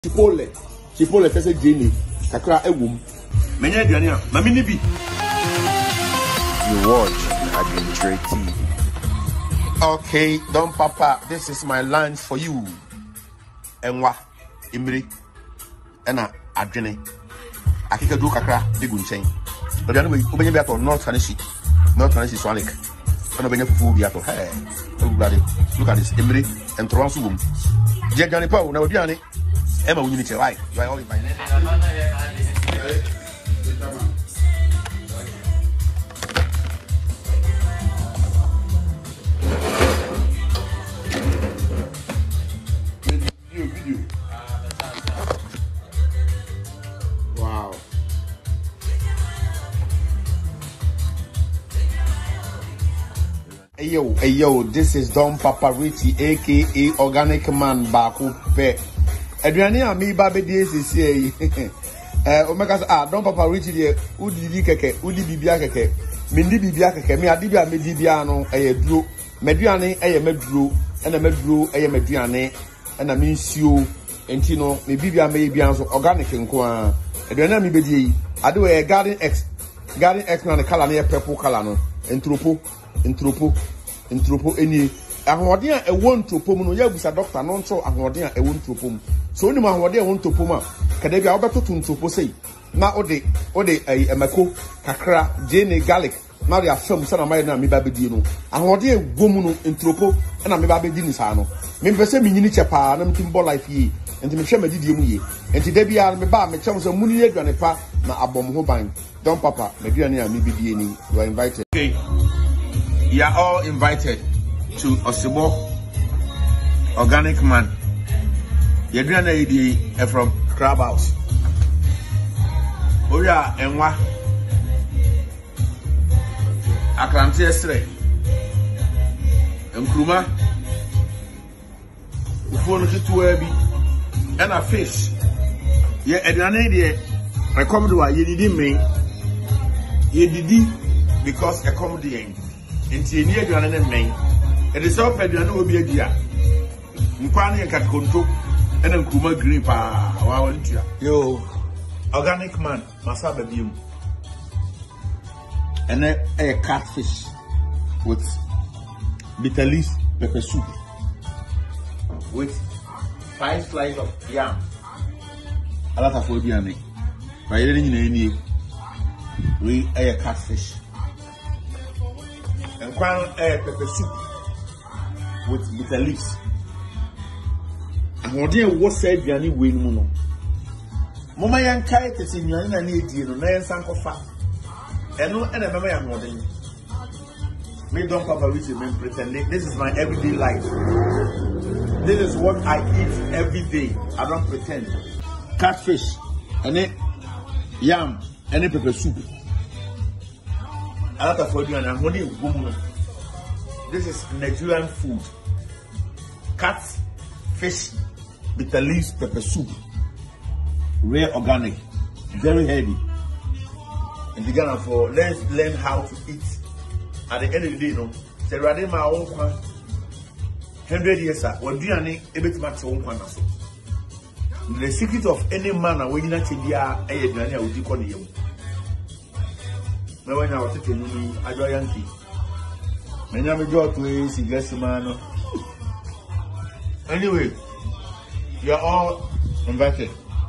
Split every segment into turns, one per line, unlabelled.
Chipotle pese jeni kakra ewum menye aduane a mami ni bi.
You watch Adventure TV.
Okay, Don Papa, this is my lunch for you. Enwa imri ena adwene akeka du kakra digu nchen aduane we obenye bi ato North Tennessee Swanic ena obenye fufu bi ato hey everybody look at this imri and transu wum je aduane pa na aduane Emma, we need to like. You are all invited. Video. Wow. Hey yo, this is Don Papa Richie, aka Organic Man Baku Pe. Aduane a me ba be die sisi yi o meka Don Papa Richie de udidi keke udi bibia keke me ndi bibia keke me ade bia me di bia no duro meduane meduro na meduro meduane na me nsuo enti no me bibia me bia so organic nko a aduane a me be die yi ade we garden x na the color na purple color no entropo eni ahoɔden a ɛwɔ ntropo mu no ya busa doctor no nso ahoɔden a ɛwɔ ntropo mu so oni ma ahoɔden a ɛwɔ ntropo mu a kada bia wobɛtoto ntropo sei na ode emako kakra jene garlic na ode afam sana mai na me ba bedie no ahoɔden a ɛwɔ mu no ntropo na me ba bedi ni saa no me mpɛ sɛ me nyini chepa na mtim bɔ life yi enti me hwɛ madidie mu yi enti da bia me ba me kyɛm sɛ muni aduane pa na abom ho ban Don Papa me aduane a me bedie ni you are invited. Okay, you are all invited to Osibo Organic Man. You're doing an idea from Crab House. Oya enwa Akrante esre Nkruma Ufonu kituwa bi and a fish. Ye aduane idea I come to ye didi because I come to the end. Inti ni aduane ne men. It is all aduane obi adia. Nkwa ne katkonto ena nkruma green pa wa wantua. Yo Organic Man masaba bium. And a catfish with bitter leaf pepper soup with 5 slices of yam. A lot of obiane. But you didn't need we a catfish. And crown a pepper soup with bitter leaves. And what dear was said, Yanni win mono. Mama yan kite is in your need you know, and sank of fat. And no, and a mamma am modern. Me Don Papa Richie men pretend this is my everyday life. This is what I eat every day. I don't pretend. Catfish, and it yam, and a pepper soup. A lot of food and I'm only woman. This is Nigerian food. Cat, fish, bitter leaves, pepper soup. Rare organic, very heavy. And the Ghana for let's learn how to eat. At the end of the day, you know, say rather my own 100 years when do you need a bit much own one so. The secret of any man when you not in the air, would you call you? When I was taking me, I do Yankee. My name is George to guess man. Anyway, you are all invited.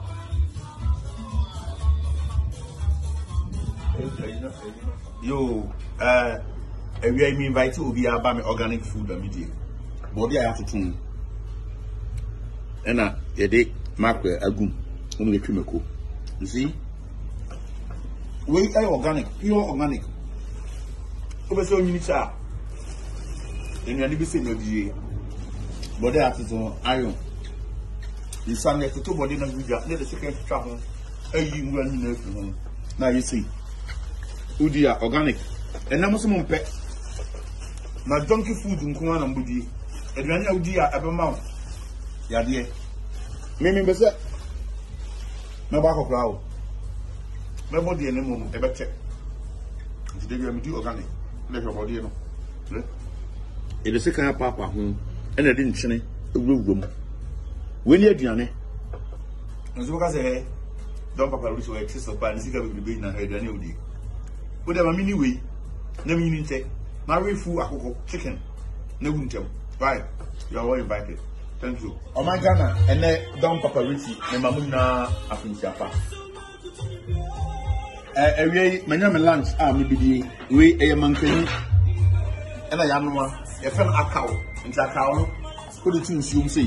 Yo, we are invited to be about my organic food and media. Body I have to tune. And a day, Mark Agum, only chemical. You see? We are organic, pure organic. Over so many char. And you are never seen your DA. Body I have to tune iron. You sang to two body and we got the second travel. You run now you see. Udia organic. And I'm some pet. My donkey food in Kuan and Budi. And when you dear Abamount. Ya dear. Mimi Besset. No back of crowd. My body and no ever check. Today we do organic. Let your body know. It is a kind of papa home. And I didn't say a room. When you're Diane, And so because hey, don't papa reach where excess of pan, see that we be na head any day. But there are many way. No meaning take. Marry food akoko chicken. No winter. Right. You are all invited. Thank you. Oh my Ghana and then don't papa reach me mamuna afinsiapa. Every my name lunch maybe we a mankani and I am one. A friend a cow into a cow. Put it in you say.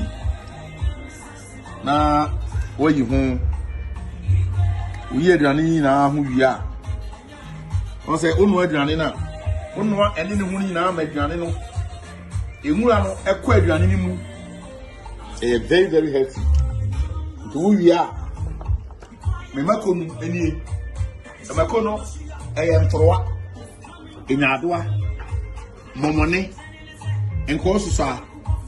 Now, where you home? We are running now who we are. I say, oh, we're running now. Oh, no, and in the morning now, my granny. You are a quite running. A very, very healthy. To who we are. Memacon, any. Macono, I am for what? In Adwa, Momone, and Corsusa.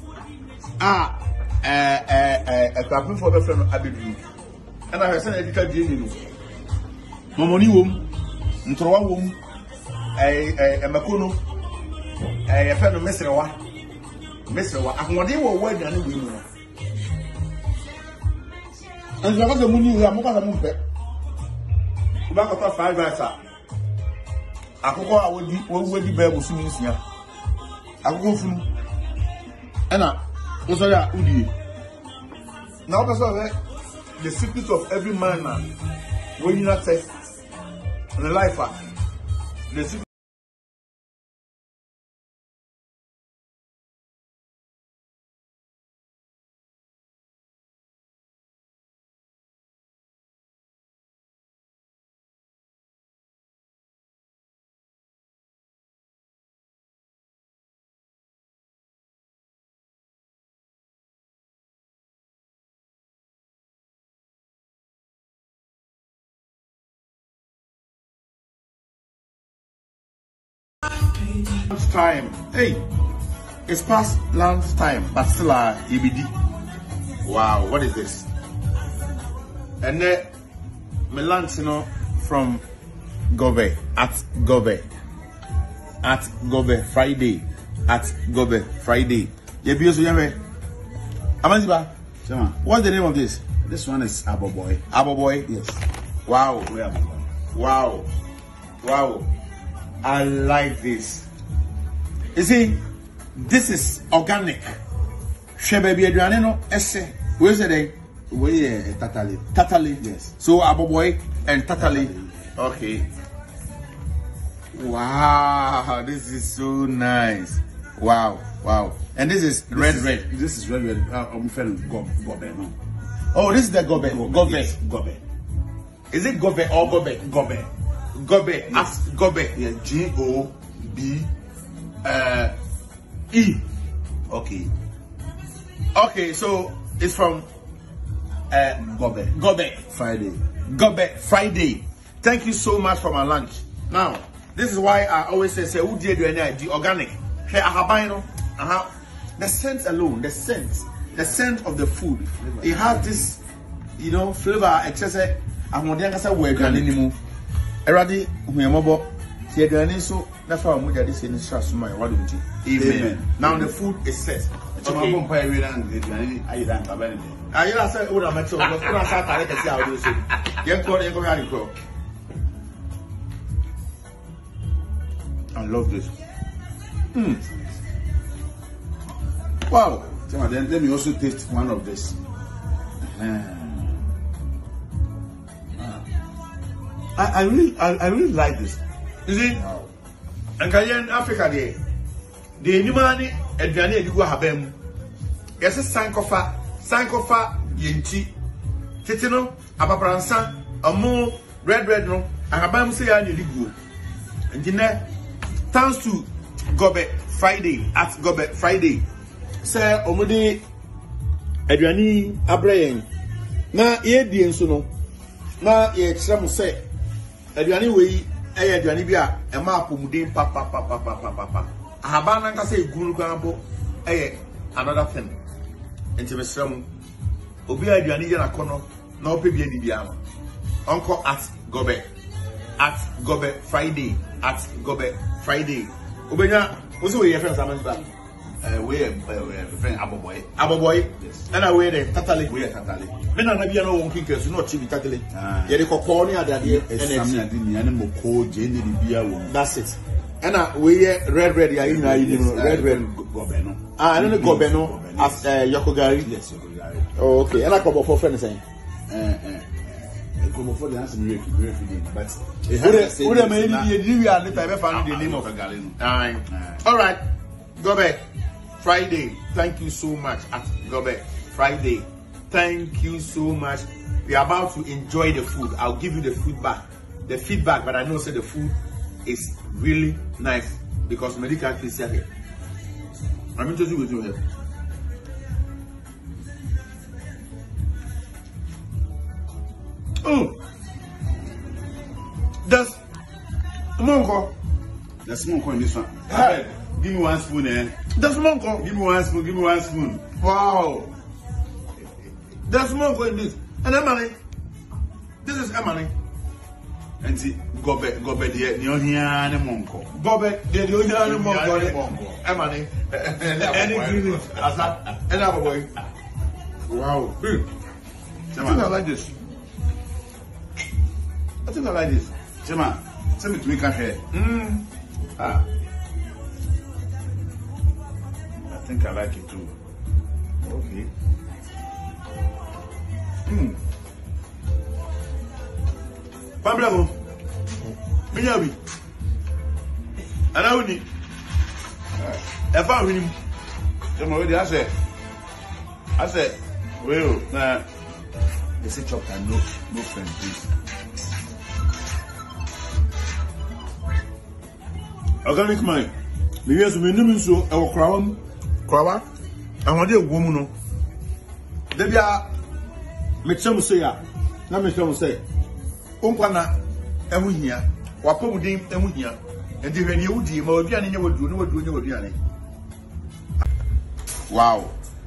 A clapping for the friend of Abidu. And I have sent a little genie. Momoni womb, Ntroa womb, a Macono, a friend of Messewa. Messewa, and what they were wedding and women. And there was a moon, you are more than a moon. Back of 5 guys. I could go out with the bear was soon here. I will go through. Anna. Now that's the secret of every man when you not test and the life the secret. Time. Hey, it's past lunch time, but still EBD. Wow, what is this? And then my lunch, you know, from Gobe at Gobe Friday at Gobe Friday. Amaziba, what's the name of this?
This one is Aboboy.
Aboboy?
Yes.
Wow.
We are
Wow. Wow. I like this. You see, this is organic. Shebebi Adriano, esse. Where's it?
We Tatali.
Tatali.
Yes.
So Aboboy and Tatali. Okay. Wow, this is so nice. Wow, wow. And this is red.
This is red. I'm feeling Gobe now.
Oh, this is the Gobe. Gobe.
Yes, Gobe.
Is it Gobe or Gobe?
Gobe.
Gobe.
Yes.
Ask Gobe.
Yeah, Gobe.
E.
Okay.
Okay, so it's from
Gobe.
Gobe.
Friday.
Gobe Friday. Thank you so much for my lunch. Now, this is why I always say who did the organic. The scent alone, the scent of the food. It has this, you know, flavor. Excess. I'm going to say we're going to Eradi, we are mobile. Amen. Now the food is set. Okay. I love this.
Wow. Then let me also taste one of this.
I really like this. You see, and in Africa, the Nimani Adriani Edigo Habem. Yes, a Sankofa, Yenti, Titino, Abapransa, a more red no, and Habam say I need go. And dinner, thanks to Gobe Friday at Gobe Friday. Sir Omudi Adriani Abraham. Na ye di ensuno. Na ye chram say Adriani we Adriani bia e map mudin papa. Ahabana nka say guru kwambo another thing. Enti mesram obi Adriani je na kono na ope bia di bia. Uncle at Gobe Friday at Gobe Friday. Obenya wo say we your friends amans ba.
We friend Aboboy.
Aboboy. And I wear the tatale.
We are Tatale.
Men are not one kickers, not chibi tatale. Yet the cocorni are there. That's it. And we red, red, red
Gobeno.
I don't know Gobeno as Yokogari.
Yes, Yokogari.
Oh, okay. And I come for friends saying.
Come for the answer, but
who are many years later ever found the name of a Galeno. All right, Gobe. Friday. Thank you so much at Gobe. Friday. Thank you so much. We are about to enjoy the food. I'll give you the feedback. But I know say the food is really nice because medical is here. I'm interested with you here. Oh, that's Monko.
There's Monko in this one.
Hey.
Give me one spoon, eh?
That's Monko.
Give me one spoon.
Wow. There's Monko in this. And Emily. This is Emily.
And see, Gobe, the Nyonia and Monko.
Gobe, the Nyonia and Monko. Emily. Any green. Another boy. Wow. I think I like this.
Chema, tell me to make a hair. I think I like it too. Okay.
Pamela, Minyabi. And I would need. If I win him,
Chema, I said, well, now, they say chop and no friend, please.
Organic mind. Maybe as we name so our crown, and what a woman. No, they are make some say, not make some say, Umpana, and we here, what come with him, and we here, and the when you do, Modiani would do, no, do. Wow.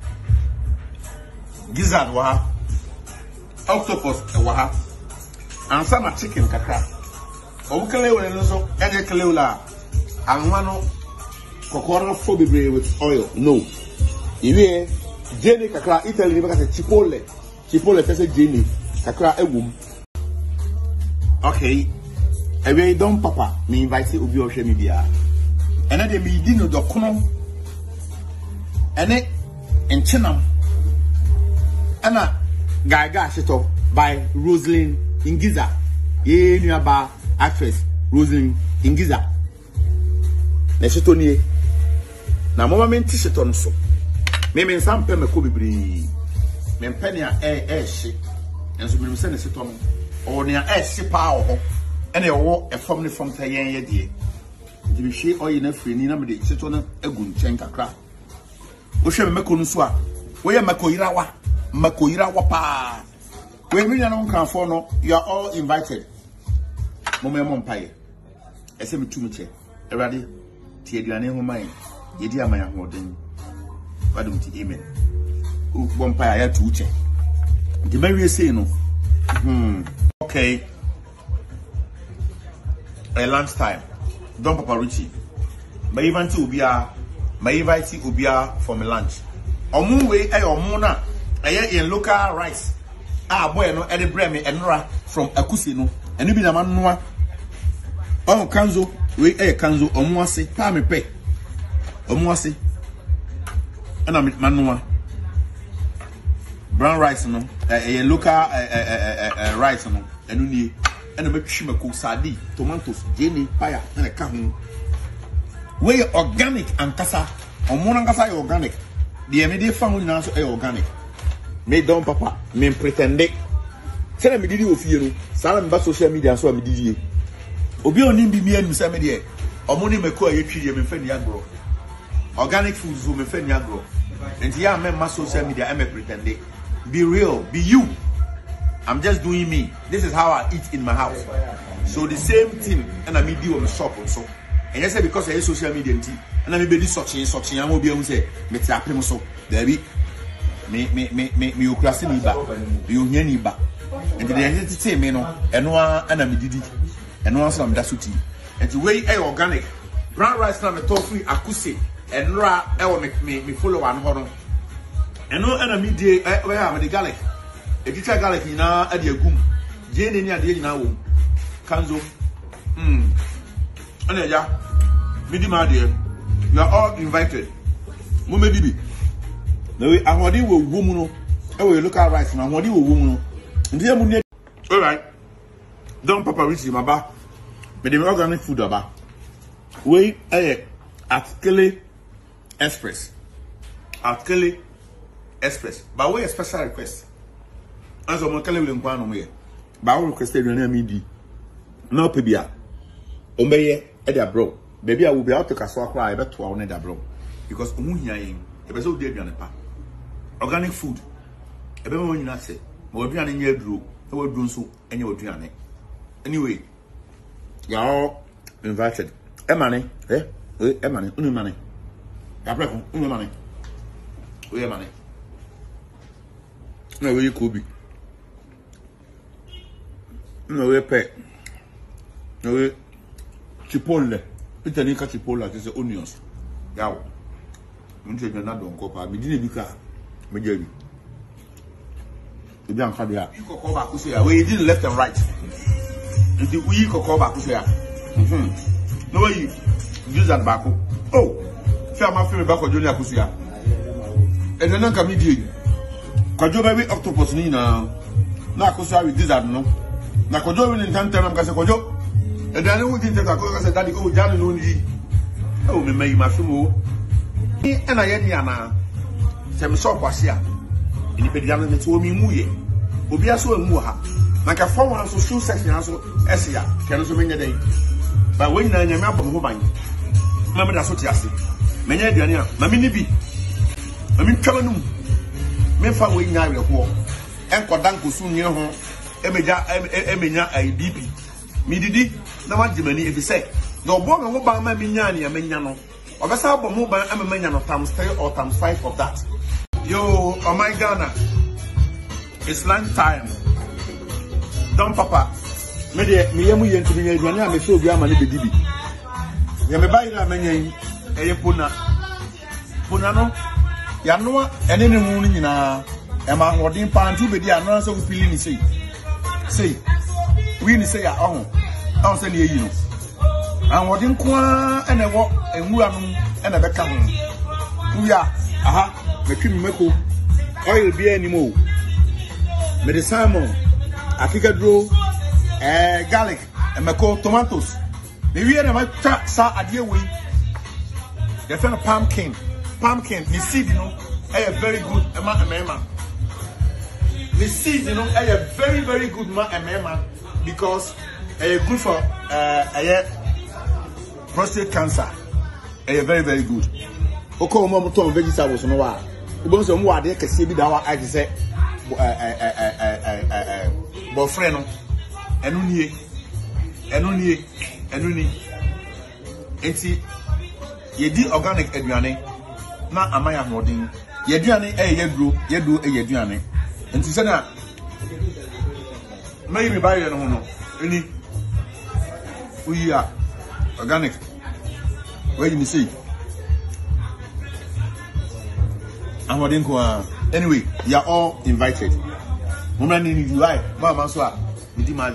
Gizzard, waha, octopus, waha, and some are chicken kaka. Okalewa and also, and a Kalula. And one cocoa phobia with oil. No. If Jenny Kakra, Italy, because a Chipotle, says Jenny Kakra, a womb. Okay. I really don't, Papa. Me invite you to your media. And then me dinner the corner. And then in Chinam. And a Gaga Shito by Rosalind Ingiza. Ye nearby actress Rosalind Ingiza. Neshitoni na mama menti sheton so me nsampe meko bibiri me mpenia she enso me se ne sheton o ne she pa ho ene wo efom ne fom ta yen ye die nti me hwe oyi na freni na me de sheton agu nchen kakra wo hwe me meko no so a wo ye makoyirawa pa we me na nkan fo no you are all invited mama mo mpaye ese me tu me che erade Tiaduane Homai, Yedia Maya Hoden, Badum to Amen. Bumpire had to check. The Mary say no. Okay. A lunchtime. Don't Papa Richie. May even to Ubia, may invite Ubia for my lunch. Or moon way, or mona, in local rice. Bueno, Eddie Bremy and Nora from Akusino, and you be the man noa. Oh, Kanzo. We kanzo omwase pa me pe omwase ana manua brown rice no local rice no enu nie ena betwi mako sadi tomatoes jelly paya na ka ho we organic ankasa omona ankasa organic the me dey fan nyina so organic me don papa me pretende say me didi ofie no sala me ba social media so me didi Obi oni bi mi anu say me de omoni meko ayetwi de me fa ni agro organic food zo me fa ni agro and ya me ma social media I me pretend be real be you I'm just doing me this is how I eat in my house so the same thing and I me do on shop also and you say because I use social media and I me be this searching am obi anu say me ti apem so there be me ukrasi ni ba me ohia ni ba and the identity me no eno ana me didi and once I'm dasuti. And the way organic brown rice na me tofu akuse and ra me follow one horn. And no enemy day where I'm the garlic. A teacher garlic in a dear goom. Jane in your day now. Kanzo. And ya, Midi, my dear, you are all invited. Mume Bibi. No, I want you a woman. I will look at rice and I want you a woman. Dear Munia. All right. Don't Papa Richie, my bar. But the organic food about. We at Kelly Express. At Kelly Express. But we a special request. As I'm Kelly will inquire on me. But I requested your name, D. No, Pibia. Omeye, Eddie Bro. Baby, I will be out to Castle cry better to our Nedda Bro. Because Umuhiaing, a vessel dead on a pa. Organic food. A baby when you not say, more than in your drew, I will do so, and you will do it. Anyway, you are all invited. Money, money, only money. Only money. We have money. No, we could be. No, we pay. No, we chipotle. Peter Nika chipotle is the onions. Now, I'm saying you're not doing copa. We didn't become majority. You don't have you could call back to say, we did left and right. We could call back to say, no way you use that back. Oh, share my favorite back of Junior Kusia. And then I come in. Kajo baby octopus Nina. Now Kusia with this, I don't know. Now Kojo will in time tell them Kasakojo. And then I know didn't take a call as daddy. Oh, Jan and only. Oh, me may my fumo. And I had Yana. Some soap was here. In the pediatric told me Muye. Obia so Muha. Like a former also shoe section also Essia. Can also bring a day. But when I am up on home, Mamma that's what you say. Many Diana, Mammy B. I mean, Kalanum. Men found way now your war. And Kodanko soon near home. Emenya a BP. Mididi, no one Jimmy if you say. No born and by my Minyani and Menyano. Or that's how mobile and a Menyano times 3 or times 5 of that. Yo, oh my Ghana. It's lunch time. Don't Papa. Me yamu yentu me aduane a me so bia ma ne bedibi ya me bayi na menyen eye pona no ya no ene ne hu nyina e ma hodin pantu bedi ano so fili ni sei we ni sei ya ohun awon se ni eyi no an hodin ko ene wo enwura no ene be ka ho uya aha me twi meko oil bia ni mo me de salmon akikadro garlic and mako tomatoes. The real my sa adie we. The friend of pumpkin. The seed, you know, a very good man. The seed, you know, a very, very good man because good for prostate cancer. Very, very good. Oko mo to vegetables no wa. Ubon so mo wa de kese bi da wa I say boyfriend no. Enuni. Enti yedi organic aduane na amaya modin. Yeduane yedro yeduane. Enti se na may me buy no no. Eni we are organic. Where you see? Amodin ko anyway, you are all invited. Mama ni you right. Mama so Midi Mali.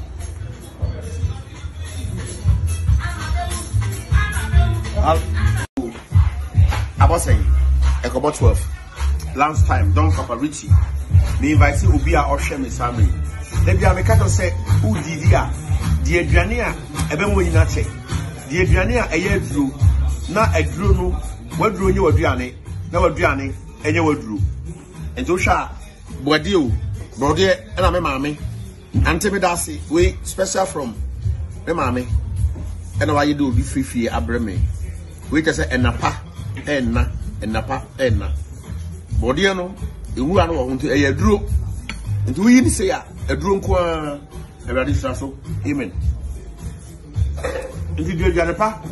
I was saying, about 12. Last time, Don Papa Richie. Me invite you Ubia or Shemi family. Then be a cattle say, who did ya? The Adriania, a bemo in a check. The Adriania, a year drew. Not a drew no. What drew you Adriani? No Adriani, and you drew. And so sharp. Bodio, Brody, and I'm a mammy. Auntie Medasi, we special from the mammy. And why you do be free abreme. We just say enapa, enna. Bodiano, you want to a drew. And we say a drunk a very so. Amen. If you do Janapa,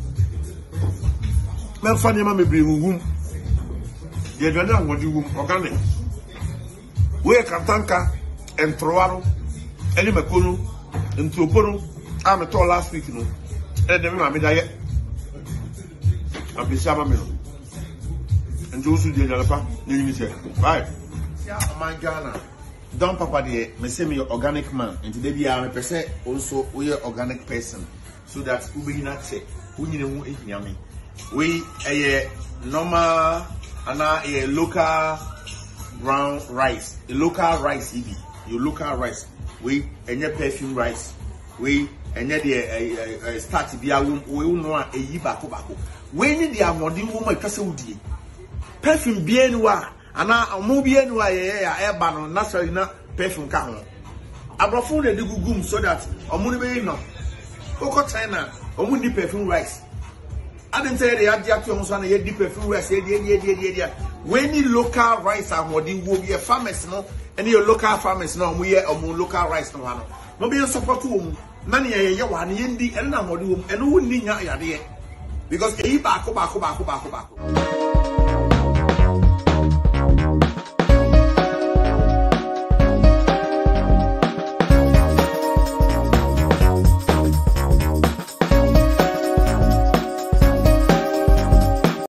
men funny mammy bring womb. The Adriana what you organic. We can tanka and Troaro. Any Macono, and Tropono, I'm a tall last week, you know, and then I made
appreciate me. And those who did Jalapa, you say, right?
Yeah, my Ghana. Don Papa de me say me organic man. And today we are a person also we are organic person. So that we not say we need to eat yummy. We a normal and a local brown rice. A local rice EB. Your local rice. We and your perfume rice. We and yet the start to be a we know a yibako bako. We need the amodi woman kasudi. Perfume bien wa ana omo bien wa ya eba no naturally na perfume ka ho. Abrofo de gugum so that omo ne be no. Oko China omo di perfume rice. I didn't say they had to so na ye di perfume rice ye. We need local rice amodi wo be farmers no and your local farmers no omo ye omo local rice no wa no. No be support wo na ne ye wa ne ye ndi and na amodi wo and wo ni nya ya de because e bako.